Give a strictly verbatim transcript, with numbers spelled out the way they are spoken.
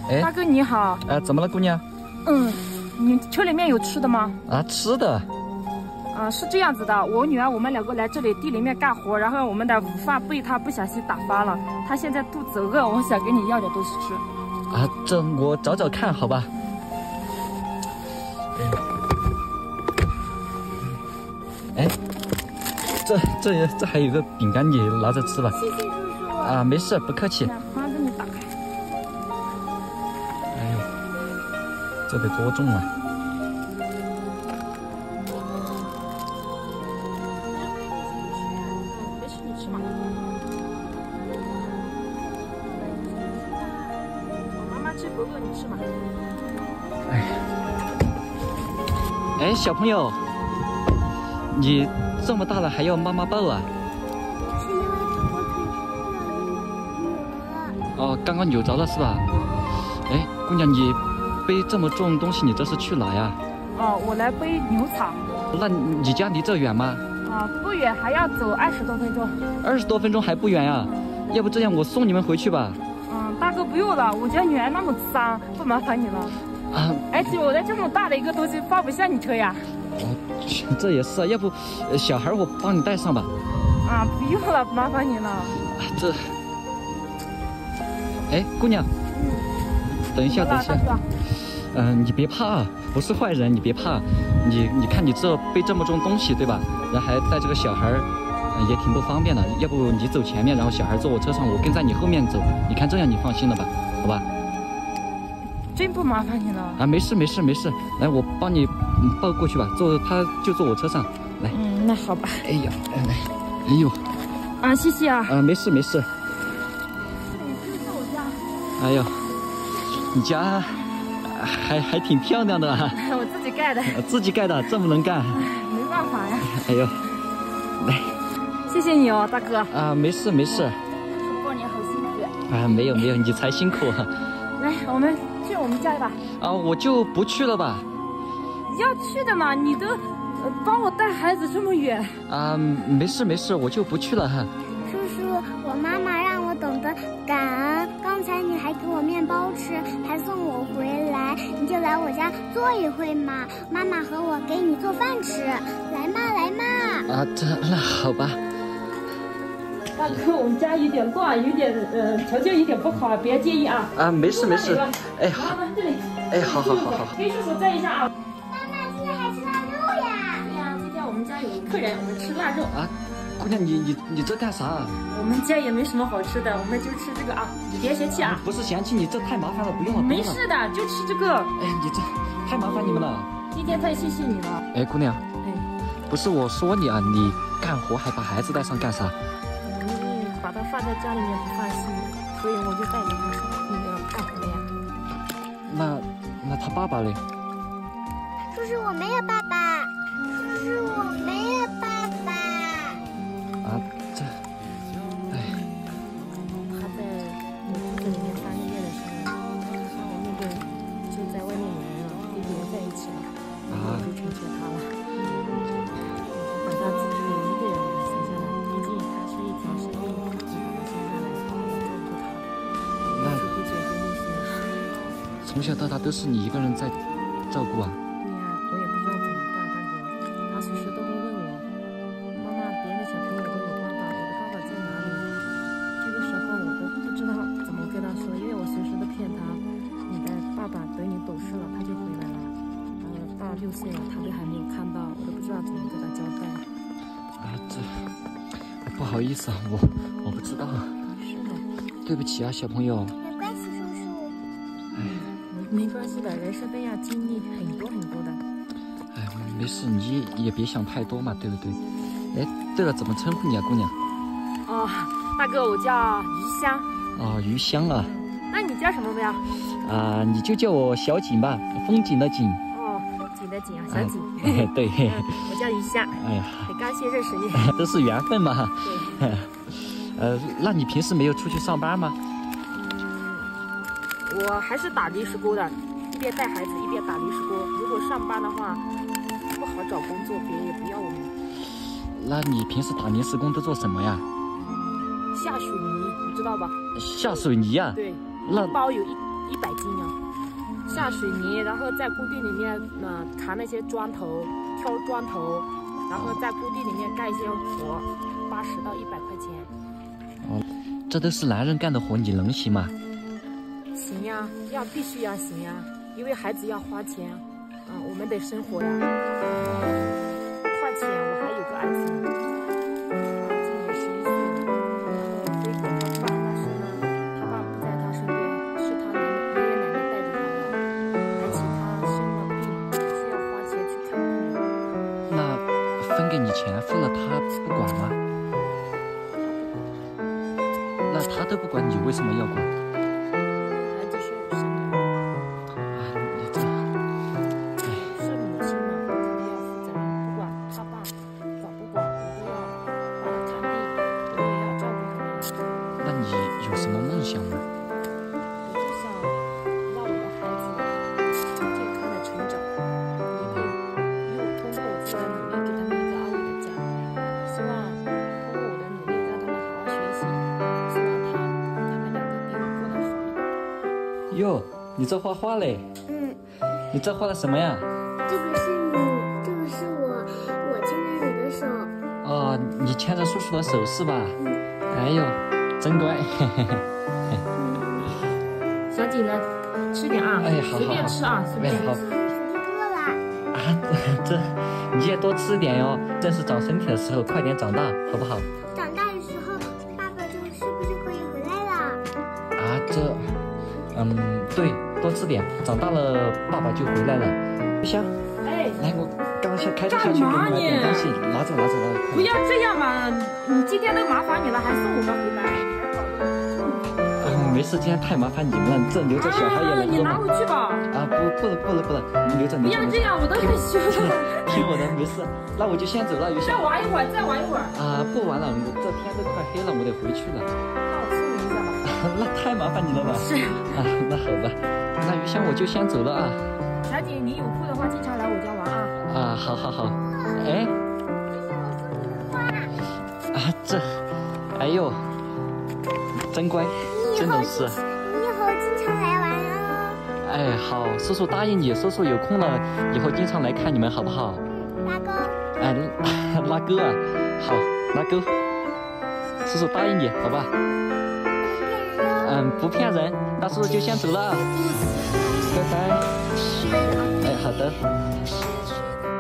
哎， 大哥你好。 哎，怎么了，姑娘？ 嗯，你车里面有吃的吗？ 啊，吃的。 啊，是这样子的，我女儿我们两个来这里地里面干活，然后我们的午饭被她不小心打翻了，她现在肚子饿，我想跟你要点东西吃。 啊，这我找找看，好吧。哎，这这这还有个饼干，你拿着吃吧。 谢谢叔叔。 啊，没事，不客气。 妈给你打开。 哎呦，这得多重啊！ 没事，你吃嘛。妈妈吃不饿，你吃嘛。 哎，哎，小朋友，你这么大了还要妈妈抱啊？ 是因为我腿扭了。 哦，刚刚扭着了是吧？哎，姑娘，你背这么重东西，你这是去哪呀？ 哦，我来背牛草。 那你家离这远吗？ 啊，不远，还要走二十多分钟。 二十多分钟还不远呀？要不这样，我送你们回去吧。 嗯，大哥不用了，我家女儿那么脏，不麻烦你了。 啊， 而且我的这么大的一个东西放不下你车呀。 哦，这也是，要不小孩我帮你带上吧。 啊，不用了，麻烦你了。 啊，这，哎，姑娘， 嗯， 等一下，等一下。嗯、呃，你别怕，不是坏人，你别怕。你你看你这背这么重东西，对吧？然后还带这个小孩，呃、也挺不方便的。要不你走前面，然后小孩坐我车上，我跟在你后面走。你看这样你放心了吧？好吧？ 真不麻烦你了。 啊，没事没事没事，来我帮你抱过去吧，坐他就坐我车上，来。 嗯，那好吧。 哎呀，来来，哎呦。 啊，谢谢啊。 啊，没事没事。 这是我家。 哎呦，你家还还挺漂亮的啊。 我自己盖的。 自己盖的，这么能干。 没办法呀。 哎呦，来。 谢谢你哦，大哥。 啊，没事没事。 叔过年好辛苦。 啊，没有没有，你才辛苦。 来，我们去我们家吧。 啊，我就不去了吧。 要去的嘛，你都呃帮我带孩子这么远。 啊，没事没事，我就不去了哈。 叔叔，我妈妈让我懂得感恩。刚才你还给我面包吃，还送我回来，你就来我家坐一会嘛。妈妈和我给你做饭吃，来嘛来嘛。 啊，这那好吧。 大哥，我们家有点乱，有点呃条件有点不好，别介意啊。 啊，没事没事。哎，好。 这里。 哎，好好好好。 给叔叔站一下啊。 妈妈，今天还吃腊肉呀？ 对呀，今天我们家有客人，我们吃腊肉。 啊，姑娘，你你你这干啥？ 我们家也没什么好吃的，我们就吃这个啊，你别嫌弃啊。 不是嫌弃你，这太麻烦了，不用了。 没事的，就吃这个。 哎，你这太麻烦你们了。 今天太谢谢你了。 哎，姑娘。 哎。 不是我说你啊，你干活还把孩子带上干啥？ 因为把他放在家里面不放心，所以我就带着他上那个干活呀。 那那他爸爸嘞？ 叔叔，我没有爸爸。叔叔，我没有爸爸。 啊，这，哎。 他在我肚子里面三个月的时候，然后那个就在外面有人了，跟别人在一起了，然后我就成全他了，把他自己一个人生下来，毕竟他是一条生命，我把他生下来，好好照顾他， 那不知不觉就溺死了。 从小到大都是你一个人在照顾啊？ 对呀，我也不知道怎么办，大哥。他随时都会问我，妈妈，别的小朋友都有爸爸，我的爸爸在哪里？这个时候我都不知道怎么跟他说，因为我随时都骗他，你的爸爸等你懂事了他就回来了，然后到六岁了他都还没有看到，我都不知道怎么跟他交代。 啊，这不好意思啊，我我不知道。 是的。 对不起啊，小朋友。 没关系，叔叔。 哎。 没关系的，人生都要经历很多很多的。 哎，没事，你也别想太多嘛，对不对？哎，对了，怎么称呼你啊，姑娘？ 哦，大哥，我叫余香。 哦，余香啊。 那你叫什么呀？ 啊，你就叫我小景吧，风景的景。 哦，景的景啊，小景。 哎，对。 我叫余香。 哎呀， 很高兴认识你。 都是缘分嘛。 对。 呃，那你平时没有出去上班吗？ 我还是打临时工的，一边带孩子一边打临时工。如果上班的话，不好找工作，别人也不要我们。 那你平时打临时工都做什么呀？ 下水泥，你知道吧？ 下水泥呀、啊？ 对。 那一包有一一百斤啊，下水泥，然后在工地里面呢扛那些砖头，挑砖头，然后在工地里面干一些活，八十到一百块钱。 哦，这都是男人干的活，你能行吗？ 行呀，要必须要行呀，因为孩子要花钱，啊、嗯，我们得生活呀。花钱，我还有个儿子，啊，今年十一岁了，然后非跟他爸，但是呢，他爸不在他身边，是他奶奶爷爷奶奶带着他的，而且他生了病，需要花钱去看病。 那分给你钱，付了他不管吗？那他都不管，你为什么要管？ 孩子是我生的。 啊，你这，哎， 是母亲嘛，我肯定要负责任，不管他爸管不管，我都要帮他看病，我也要照顾他们。 那你有什么梦想吗？ 我就想让我的孩子健康的成长，一定又通过我自己的努力给他们一个安稳的家。希望通过我的努力让他们好好学习，希望他他们两个比我过得好一点。 哟，你这画画嘞？ 嗯， 你这画的什么呀？ 这个是你，这个是我，我牵着你的手。 哦，你牵着叔叔的手是吧？ 嗯。 哎呦，真乖。嘿嘿嘿。 小景呢，吃点啊， 哎，好好随便吃啊，随便哎，好。 我就饿了。 啊，这你也多吃点哟，正是长身体的时候，快点长大，好不好？ 长大的时候，爸爸就是不是可以回来了？ 啊，这，嗯，对，多吃点，长大了爸爸就回来了。香， 哎， 来，我刚下开车下去给你买点东西，拿着拿着拿着。 不要这样嘛，你今天都麻烦你了，还送我们回来。 嗯，没事，今天太麻烦你们了，这留着小孩也能你拿喝吗？ 回去吧。 啊，不不了不了不了，你留着不留着。 要这样，我都很羞。 听我的，没事。那我就先走了，有再香。 玩一会儿，再玩一会儿。 啊，不玩了，我这天都快黑了，我得回去了。 那我送你一下吧。 那太麻烦你了吧？ 是。 啊，那好吧，那余香我就先走了啊。 小姐，你有空的话经常来我家玩啊。 啊，好好好。哎。 这是我送你的花。 啊，这，哎呦，真乖， 你以后真懂事。 你以后经常来玩哦。 哎，好，叔叔答应你，叔叔有空了以后经常来看你们，好不好？ 嗯，拉钩。 哎，拉钩啊，好，拉钩。叔叔答应你，好吧？嗯，不骗人，那叔叔就先走了啊，拜拜。哎，好的。